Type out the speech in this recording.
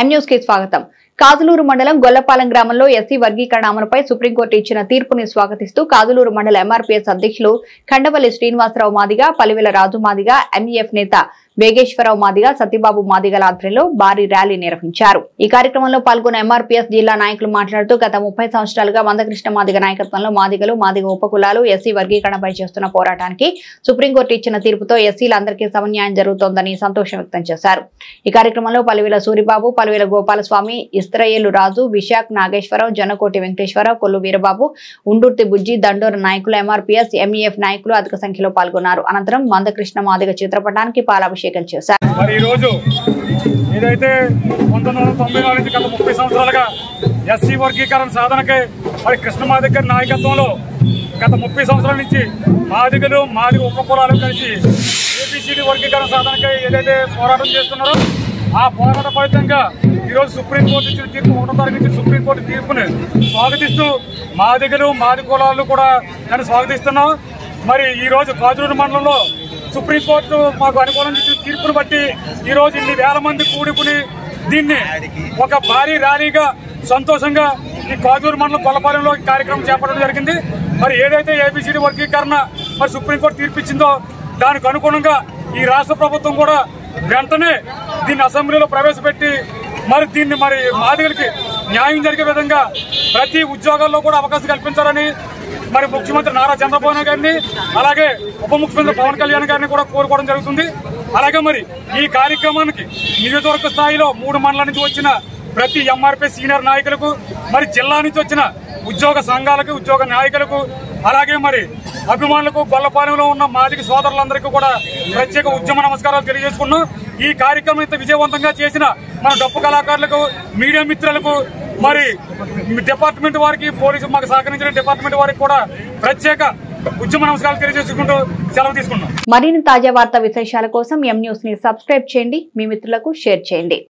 M news కి స్వాగతం. కాదులూరు మండలం గొల్లపాలెం గ్రామంలో ఎస్సీ వర్గీకరణ అమలుపై సుప్రీంకోర్టు ఇచ్చిన తీర్పుని స్వాగతిస్తూ కాదులూరు మండల ఎంఆర్పీఎస్ అధ్యక్షులు ఖండపల్లి శ్రీనివాసరావు మాదిగ, పలివెల రాజు మాదిగ, ఎంఈఎఫ్ నేత వేగేశ్వరరావు మాదిగ, సత్యబాబు మాదిగల ఆధ్వర్యంలో భారీ ర్యాలీ నిర్వహించారు. ఈ కార్యక్రమంలో పాల్గొన్న ఎంఆర్పీఎస్ జిల్లా నాయకులు మాట్లాడుతూ గత 30 సంవత్సరాలుగా మందకృష్ణ మాదిగ నాయకత్వంలో మాదిగలు, మాదిగ ఉపకులాలు ఎస్సీ వర్గీకరణపై చేస్తున్న పోరాటానికి సుప్రీంకోర్టు ఇచ్చిన తీర్పుతో ఎస్సీలందరికీ సమన్యాయం జరుగుతోందని సంతోషం వ్యక్తం చేశారు. ఈ కార్యక్రమంలో పలివెల సూరిబాబు, పలివెల గోపాలస్వామి, ఇస్త్రయేలు రాజు, విశాఖ నాగేశ్వరరావు, జనకోటి వెంకటేశ్వరరావు, కొల్లు వీరబాబు, ఉండుర్తి బుజ్జి, దండోర నాయకులు, ఎంఆర్పీఎస్, ఎంఈఎఫ్ నాయకులు అధిక సంఖ్యలో పాల్గొన్నారు. అనంతరం మందకృష్ణ మాదిగ చిత్రపటానికి పాలాభిషేకం చేశారు. మరి ఈ రోజు ఏదైతే 1994 నుంచి గత 30 సంవత్సరాలుగా ఎస్సీ వర్గీకరణ సాధనకి మరి కృష్ణ మాదిగ గారి నాయకత్వంలో గత 30 సంవత్సరాల నుంచి మాదిగలు, మాదిగ ఉపకులాలు కలిసి ఏబిసిడి వర్గీకరణ సాధనకి ఏదైతే పోరాటం చేస్తున్నారో ఆ పోరాట ఫలితంగా ఈరోజు సుప్రీంకోర్టు ఇచ్చిన తీర్పు 1వ తారీఖు నుంచి సుప్రీంకోర్టు తీర్పుని స్వాగతిస్తూ మాదిగలు, మాదిగ కులాలు కూడా దాన్ని స్వాగతిస్తున్నాం. మరి ఈ రోజు కాదులూరు మండలంలో సుప్రీంకోర్టు మాకు అనుకూలంగా ఇచ్చిన తీర్పును బట్టి ఈ రోజు ఇన్ని వేల మంది కూడుకుని దీన్ని ఒక భారీ ర్యాలీగా సంతోషంగా ఈ కాదులూరు మండలం గొల్లపాలెంలో కార్యక్రమం చేపట్టడం జరిగింది. మరి ఏదైతే ఏబిసిడి వర్గీకరణ మరి సుప్రీంకోర్టు తీర్పిచ్చిందో దానికి అనుగుణంగా ఈ రాష్ట్ర ప్రభుత్వం కూడా వెంటనే దీన్ని అసెంబ్లీలో ప్రవేశపెట్టి మరి దీన్ని మరి మాదిగలకి న్యాయం జరిగే విధంగా ప్రతి ఉద్యోగాల్లో కూడా అవకాశం కల్పించాలని మరి ముఖ్యమంత్రి నారా చంద్రబాబు నాయుడు గారిని అలాగే ఉప ముఖ్యమంత్రి పవన్ కళ్యాణ్ గారిని కూడా కోరుకోవడం జరుగుతుంది. అలాగే మరి ఈ కార్యక్రమానికి నియోజకవర్గ స్థాయిలో 3 మండలాల నుంచి వచ్చిన ప్రతి ఎంఆర్పీ సీనియర్ నాయకులకు, మరి జిల్లా నుంచి వచ్చిన ఉద్యోగ సంఘాలకు, ఉద్యోగ నాయకులకు, అలాగే మరి అభిమానులకు, గొల్లపాలెంలో ఉన్న మాదిగ సోదరులందరికీ కూడా ప్రత్యేక ఉద్యమ నమస్కారాలు తెలియజేసుకున్నాం. ఈ కార్యక్రమం ఇంత విజయవంతంగా చేసిన మన డప్పు కళాకారులకు, మీడియా మిత్రులకు, మరి డిపార్ట్మెంట్ వారికి, పోలీసు మాకు సహకరించిన డిపార్ట్మెంట్ వారికి కూడా ప్రత్యేక ఉద్యమ నమస్కారాలు తెలియజేసుకుంటూ సెలవు తీసుకున్నాం. మరిన్ని తాజా వార్తా విశేషాల కోసం ఎం న్యూస్ ని సబ్స్క్రైబ్ చేయండి, మీ మిత్రులకు షేర్ చేయండి.